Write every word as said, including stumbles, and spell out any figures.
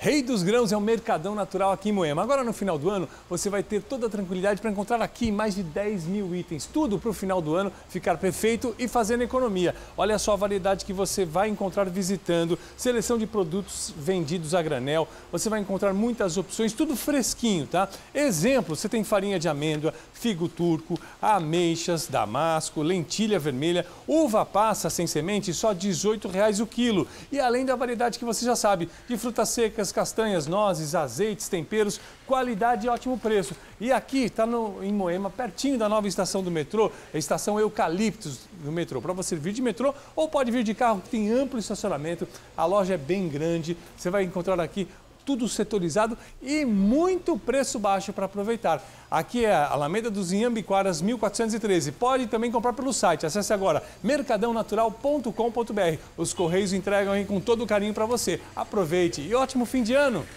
Rei dos Grãos é um mercadão natural aqui em Moema. Agora, no final do ano, você vai ter toda a tranquilidade para encontrar aqui mais de dez mil itens. Tudo para o final do ano ficar perfeito e fazendo economia. Olha só a variedade que você vai encontrar visitando. Seleção de produtos vendidos a granel. Você vai encontrar muitas opções, tudo fresquinho, tá? Exemplo, você tem farinha de amêndoa, figo turco, ameixas, damasco, lentilha vermelha, uva passa sem semente, só dezoito reais o quilo. E além da variedade que você já sabe, de frutas secas, castanhas, nozes, azeites, temperos, qualidade e ótimo preço. E aqui está em Moema, pertinho da nova estação do metrô, a estação Eucaliptos do metrô. Para você vir de metrô ou pode vir de carro, que tem amplo estacionamento, a loja é bem grande, você vai encontrar aqui tudo setorizado e muito preço baixo para aproveitar. Aqui é a Alameda dos Inhambiquaras, mil quatrocentos e treze. Pode também comprar pelo site. Acesse agora mercadão natural ponto com ponto br. Os Correios entregam aí com todo o carinho para você. Aproveite e ótimo fim de ano!